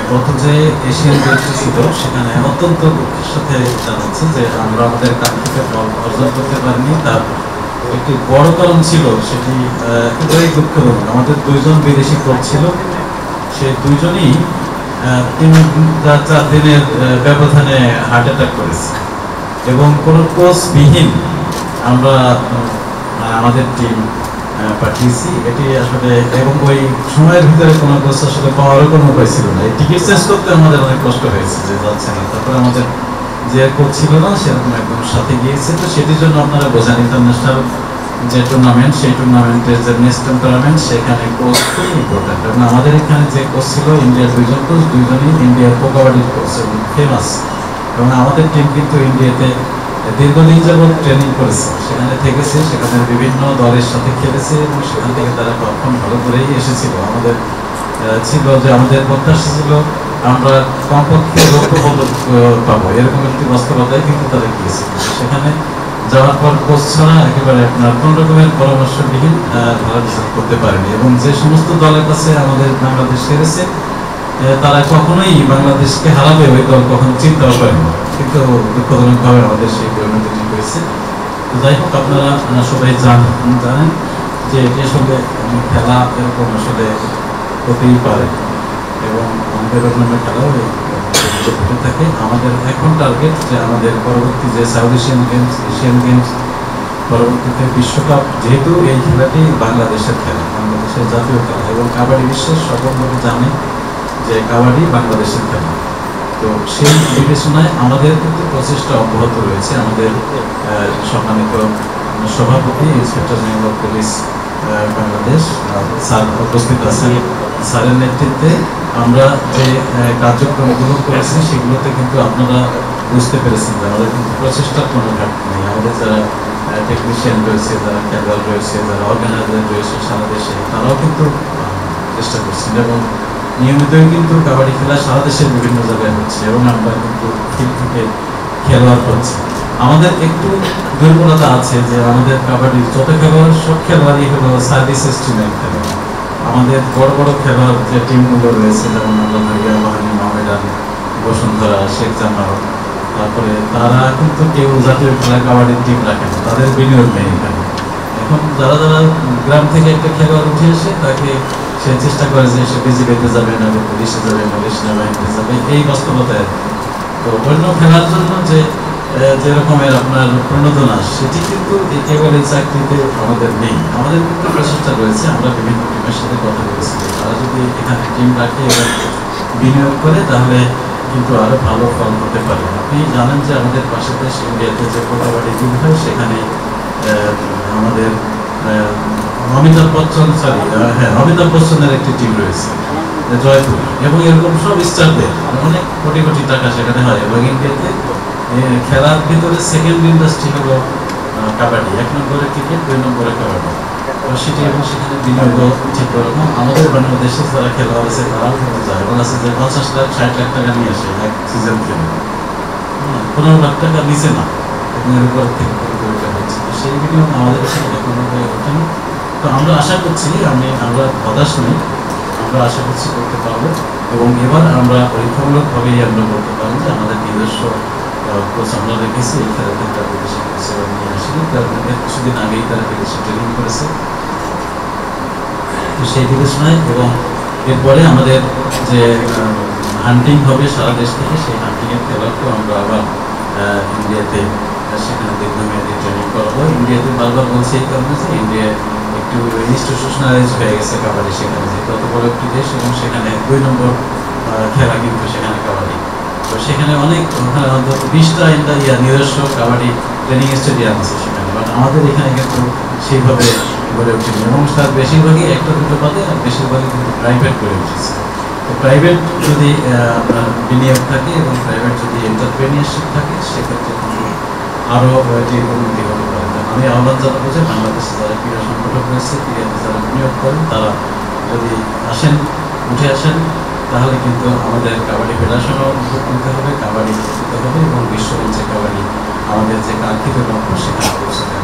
গত যে এশিয়ান গেমসটি ছিল সেখানে অত্যন্ত দুঃখের সাথে জানাচ্ছি যে আমরা আমাদের কাঙ্ক্ষিত ফল অর্জন করতে পারিনি। তার একটি বড় কারণ ছিল, সেটি একেবারেই দুঃখজনক। আমাদের দুইজন বিদেশি কোচ ছিল, সেই দুইজনই 3-4 দিনের ব্যবধানে হার্ট অ্যাটাক করেছে এবং কোনো কোচবিহীন আমরা আমাদের টিম পাঠিয়েছি। এটি আসলে এবং ওই সময়ের ভিতরে কোনো কোচ আসলে পাওয়ারও কোনো উপায় ছিল না। এই টিকিট চেঞ্জ করতে আমাদের অনেক কষ্ট হয়েছে যে যাচ্ছে না। তারপরে আমাদের যে কোচ ছিল না সেরকম একদম সাথে গিয়েছে। তো সেটির জন্য আপনারা বোঝেন ইন্টারন্যাশনাল যে টুর্নামেন্ট, সেই টুর্নামেন্টের যে নেক্সট টুর্নামেন্ট সেখানে কোচ খুব ইম্পর্টেন্ট। এবং আমাদের এখানে যে কোচ ছিল ইন্ডিয়ার দুইজন কোচ, দুইজনই ইন্ডিয়ার প্রো কাবাডির কোচ এবং ফেমাস। এবং আমাদের টিম কিন্তু ইন্ডিয়াতে দীর্ঘদিন যাবৎ ট্রেনিং করেছে, সেখানে থেকেছে, সেখানে বিভিন্ন দলের সাথে খেলেছে এবং সেখান থেকে তারা পারফর্ম ভালো করেই এসেছিল। আমাদের ছিল যে আমাদের প্রত্যাশা ছিল আমরা কমপক্ষে রৌপ্য পদক পাবো, এরকম একটি বাস্তবতায় কিন্তু তারা গিয়েছিল। সেখানে যাওয়ার পর কোচ ছাড়া একেবারে আপনার কোন রকমের পরামর্শবিহীন তারা ডিসাইড করতে পারেনি। এবং যে সমস্ত দলের কাছে আমাদের বাংলাদেশ হেরেছে তারা কখনোই বাংলাদেশকে হারাবে ওই দল কখনো চিন্তাও করেনি, কিন্তু দুঃখজনকভাবে আমাদের সেই পরিণতিটি হয়েছে। তো যাই হোক, আপনারা সবাই জানেন যে এটি আসলে খেলা এরকম আসলে হতেই পারে এবং আমাদের অন্যান্য খেলাও ঘটে থাকে। আমাদের এখন টার্গেট যে আমাদের পরবর্তী যে South Asian Games, Asian Games, পরবর্তীতে বিশ্বকাপ, যেহেতু এই খেলাটি বাংলাদেশের খেলা, বাংলাদেশের জাতীয় খেলা এবং কাবাডি বিশ্বের সকল লোক জানে যে কাবাডি বাংলাদেশের খেলা। তো সেই বিবেচনায় আমাদের কিন্তু প্রচেষ্টা অব্যাহত রয়েছে। আমাদের সম্মানিত সভাপতি inspector general police Bangladesh sir উপস্থিত আছেন, স্যারের নেতৃত্বে আমরা যে কার্যক্রমগুলো করেছি সেগুলোতে কিন্তু আপনারা বুঝতে পেরেছেন যে আমাদের কিন্তু প্রচেষ্টার কোনো ঘাটতি নেই। আমাদের যারা টেকনিশিয়ান রয়েছে, যারা খেলোয়াড় রয়েছে, যারা অর্গানাইজার রয়েছে সারা দেশে, তারাও কিন্তু চেষ্টা করছেন এবং নিয়মিতই কিন্তু কাবাডি খেলা সারা দেশের বিভিন্ন জায়গায় হচ্ছে এবং আমরা কিন্তু ফিল্ড থেকে খেলোয়াড় হচ্ছে। আমাদের একটু দুর্বলতা আছে যে আমাদের কাবাডির যত খেলোয়াড়, সব খেলোয়াড়ই হলো সার্ভিস স্ট্রিমের খেলোয়াড়। আমাদের বড় বড় খেলোয়াড় যে টিমগুলো রয়েছে, যেমন আমরা ভাইয়া বাহানি, মাহমেডান, বসুন্ধরা, শেখ জামাল, তারপরে তারা কিন্তু কেউ জাতীয় খেলা কাবাডির টিম রাখে না, তাদের বিনিয়োগ নেই এখানে। এখন যারা যারা গ্রাম থেকে একটা খেলোয়াড় উঠে আসে তাকে সে চেষ্টা করে যে সে বিজিবিতে যাবে, না পুলিশে যাবে, পুলিশ সেনাবাহিনীতে যাবে, এই বাস্তবতায়। তো অন্য খেলার জন্য যে যেরকমের আপনার প্রণোদনা, সেটি কিন্তু একেবারে চাকরিতে আমাদের নেই। আমাদের কিন্তু প্রচেষ্টা রয়েছে, আমরা বিভিন্ন টিমের সাথে কথা বলেছি, তারা যদি এখানে টিম রাখে এবং বিনিয়োগ করে তাহলে কিন্তু আরো ভালো ফল হতে পারে। আপনি জানেন যে আমাদের পাশে দেশ ইন্ডিয়াতে যে কাবাডি টিম হয় সেখানে আমাদের অমিতাভ বচ্চনের একটি টিম রয়েছে জয়পুর, এবং এরকম সব স্টারদের অনেক কোটি কোটি টাকা সেখানে হয়। এবং ইন্ডিয়াতে খেলার ভিতরে সেকেন্ড ইন্ডাস্ট্রি হলো কাবাডি, 1 নম্বরে ক্রিকেট, 2 নম্বরে কাবাডি। তো সেটি এবং সেখানে বিনিয়োগ ঠিক রকম। আমাদের বাংলাদেশে যারা খেলোয়াড় আছে তারাও কিন্তু যায়, এবং আছে যে 50 লাখ 60 লাখ টাকা নিয়ে আসে এক সিজন খেলে, 15 লাখ টাকা নিচে না, এবং এর উপর থেকে হচ্ছে। তো সেই বিনিয়োগ আমাদের এখানে কোনোভাবে ওঠেনি। তো আমরা আশা করছি, আমরা হতাশ নই, আমরা আশা করছি করতে পারবো। এবং এবার আমরা পরীক্ষামূলকভাবেই আমরা বলতে পারবো যে আমাদের নিজস্ব কোচ আমরা রেখেছি। এই খেলাতে তারা বিদেশি কোচ নিয়ে আসেনি, তার কিছুদিন আগেই তারা বিদেশি ট্রেনিং করেছে। তো সেই বিবেচনায় এবং এরপরে আমাদের যে হান্টিং হবে সারা দেশ থেকে, সেই হান্টিংয়ের খেলাকেও আমরা আবার ইন্ডিয়াতে সেখানে দীর্ঘমেয়াদী ট্রেনিং করাবো। ইন্ডিয়াতে বারবার বলছে এই কারণে যে ইন্ডিয়া একটু ইনস্টিটিউশনালাইজ হয়ে গেছে কাবাডি, সেখানে যে তত বড় একটি দেশ এবং সেখানে 2 নম্বর খেলা কিন্তু সেখানে কাবাডি। তো সেখানে অনেক 20টা নিজস্ব কাবাডি ট্রেনিং স্টেডিয়াম আছে সেখানে, বাট আমাদের এখানে কিন্তু সেইভাবে গড়ে উঠেনি এবং তার বেশিরভাগই একটা দুটো বাদে আর বেশিরভাগই কিন্তু প্রাইভেট গড়ে উঠেছে। তো প্রাইভেট যদি আপনার বিনিয়োগ থাকে এবং প্রাইভেট যদি এন্টারপ্রেনিয়ারশিপ থাকে, সেক্ষেত্রে কিন্তু আরও এটি উন্নতি হতে পারে। আমি আহ্বান জানাবো যে বাংলাদেশে যারা ক্রীড়া সংগঠক রয়েছে, ক্রীড়াতে যারা বিনিয়োগ করেন, তারা যদি উঠে আসেন, তাহলে কিন্তু আমাদের কাবাডি ফেডারেশনও উদ্যোগ নিতে হবে, কাবাডি খেলতে হবে এবং বিশ্বমঞ্চে কাবাডি আমাদের যে কাঙ্ক্ষিত লক্ষ্য সেখানে পৌঁছাতে